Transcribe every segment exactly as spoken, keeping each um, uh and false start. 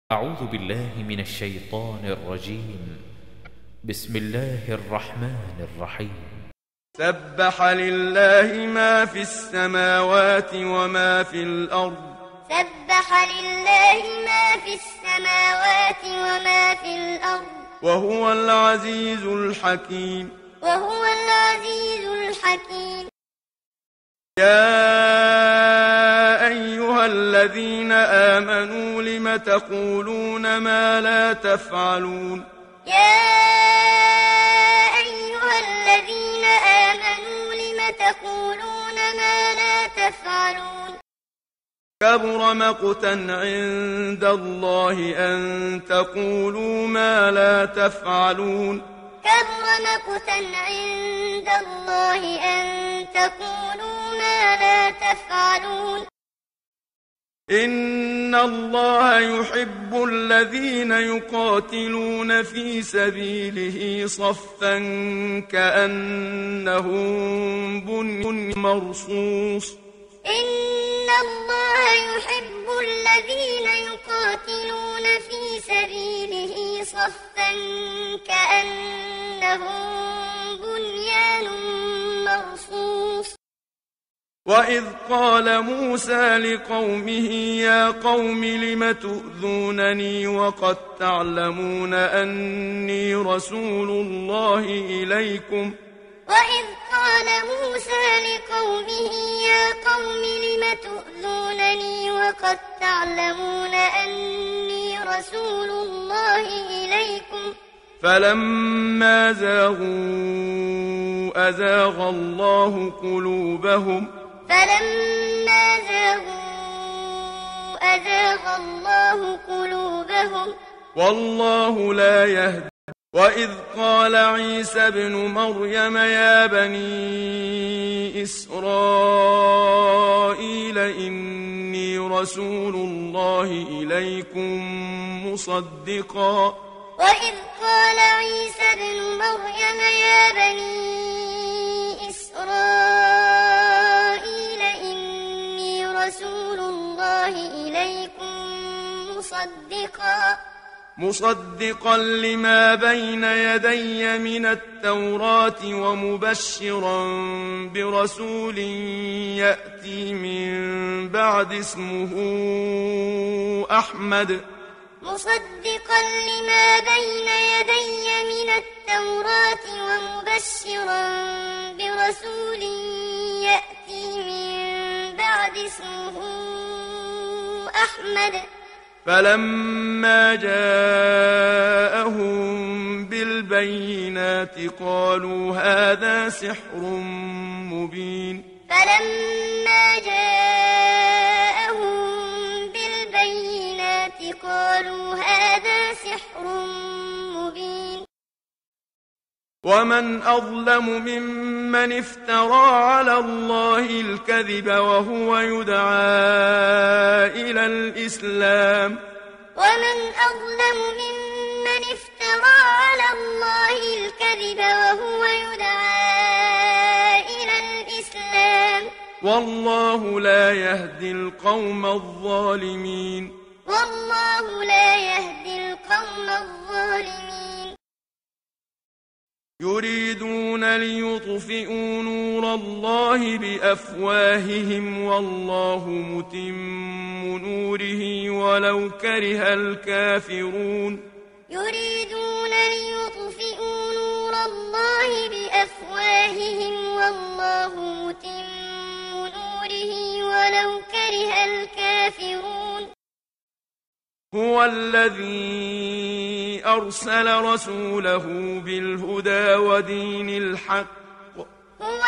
أعوذ بالله من الشيطان الرجيم. بسم الله الرحمن الرحيم. سبح لله ما في السماوات وما في الأرض سبح لله ما في السماوات وما في الأرض وهو العزيز الحكيم وهو العزيز الحكيم. يا أيها الذين آمنوا لم تقولون ما لا تفعلون يا أيها الذين آمنوا لم تقولون ما لا تفعلون كبر مقتا عند الله أن تقولوا ما لا تفعلون كبر مقتا عند الله أن تقولوا ما لا تفعلون. إن الله يحب الذين يقاتلون في سبيله صفا كأنهم بني مرصوص. إن الله يحب الذين يقاتلون في سبيله صفا كأنهم بنيان مرصوص. وإذ قال موسى لقومه يا قوم لم تؤذونني وقد تعلمون أني رسول الله إليكم وإذ قال موسى لقومه يا قوم لم تؤذونني وقد تعلمون أني رسول الله إليكم فلما زاغوا أزاغ الله قلوبهم فلما زاغوا أزاغ الله قلوبهم والله لا يهدي. وإذ قال عيسى ابن مريم يا بني إسرائيل إني رسول الله إليكم مصدقا وإذ قال عيسى ابن مريم يا بني إسرائيل إني رسول الله إليكم مصدقا مصدقا لما بين يدي من التوراة ومبشرا برسول يأتي من بعد اسمه أحمد مصدقا لما بين يدي من التوراة ومبشرا برسول يأتي من بعد اسمه أحمد. فلما جاءهم بالبينات قالوا هذا سحر مبين فلما جاءهم بالبينات قالوا هذا سحر مبين. ومن أظلم ممن افترى على الله الكذب وهو يدعى إلى الإسلام ومن أظلم ممن افترى على الله الكذب وهو يدعى إلى الإسلام والله لا يهدي القوم الظالمين والله لا يهدي القوم الظالمين. يريدون ليطفئوا نور الله بأفواههم والله متم نوره ولو كره الكافرون يريدون ليطفئوا نور الله بأفواههم والله متم نوره ولو كره الكافرون. هو الذي أرسل رسوله بالهدى ودين الحق هو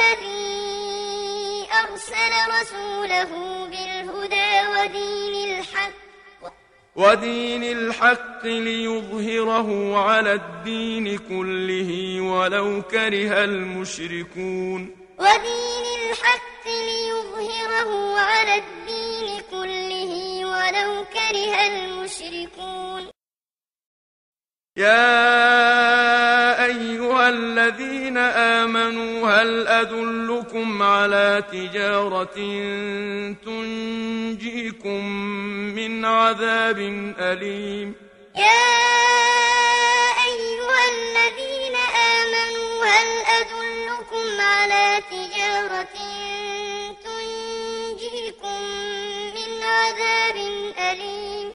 الذي أرسل رسوله بالهدى ودين الحق ودين الحق ليظهره على الدين كله ولو كره المشركون ودين الحق ليظهره على الدين كله ولو كره المشركون. يا أيها الذين آمنوا آمنوا هل أدلكم على تجارة تنجيكم من عذاب أليم يا أيها الذين آمنوا هل أدلكم على تجارة تنجيكم من عذاب أليم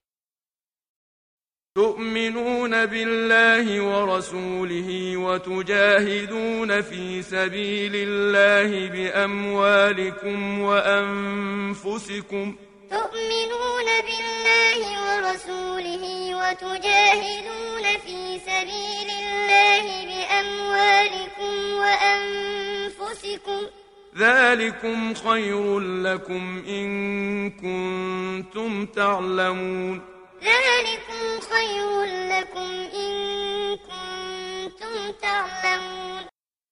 تؤمنون بالله ورسوله وتجاهدون في سبيل الله بأموالكم وأنفسكم تؤمنون بالله ورسوله وتجاهدون في سبيل الله بأموالكم وأنفسكم ذلكم خير لكم إن كنتم تعلمون ذلكم خير لكم إن كنتم تعلمون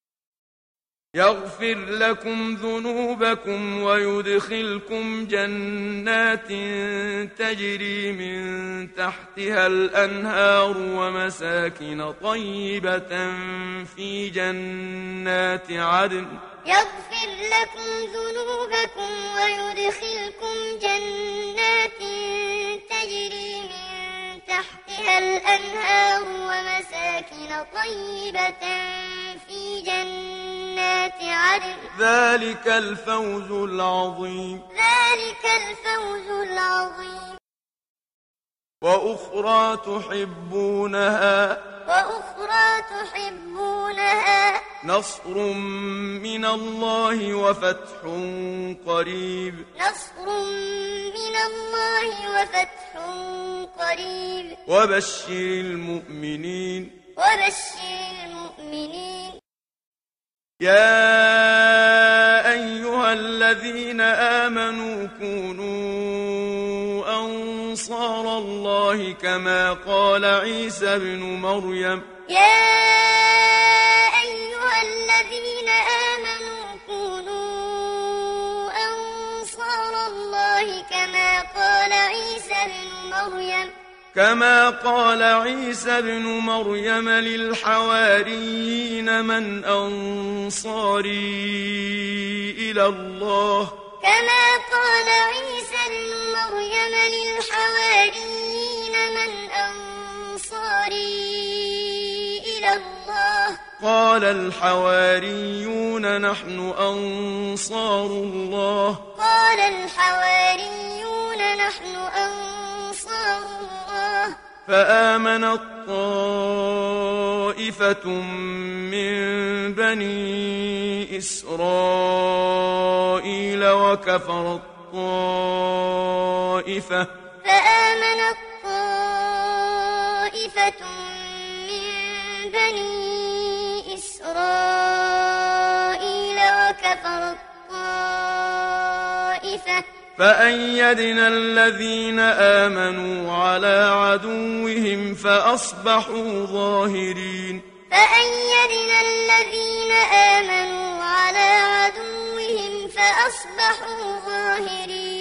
يغفر لكم ذنوبكم ويدخلكم جنات تجري من تحتها الأنهار ومساكن طيبة في جنات عدن يغفر لكم ذنوبكم ويدخلكم جنات تجري من تحتها الأنهار ومساكن طيبة في جنات عدن ذلك الفوز العظيم ذلك الفوز العظيم وأخرى تحبونها وأخرى تحبونها نصر من الله وفتح قريب نصر من الله وفتح قريب وبشر المؤمنين وبشر المؤمنين يا أيها الذين آمنوا كونوا أنصار الله كما قال عيسى ابن مريم يا أيها الذين آمنوا كونوا أنصار الله كما قال عيسى ابن مريم كما قال عيسى ابن مريم للحواريين من أنصاري إلى الله كما قال عيسى ابن مريم للحواريين من أنصاري إلى الله قال الحواريون نحن أنصار الله قال الحواريون نحن أنصار الله فآمنت طائفة من بني إسرائيل وكفرت طائفة فآمنت طائفة من بني إسرائيل وكفرت طائفة فأيدنا الذين آمنوا على عدوهم فأصبحوا ظاهرين فأيدنا الذين آمنوا على عدوهم فأصبحوا ظاهرين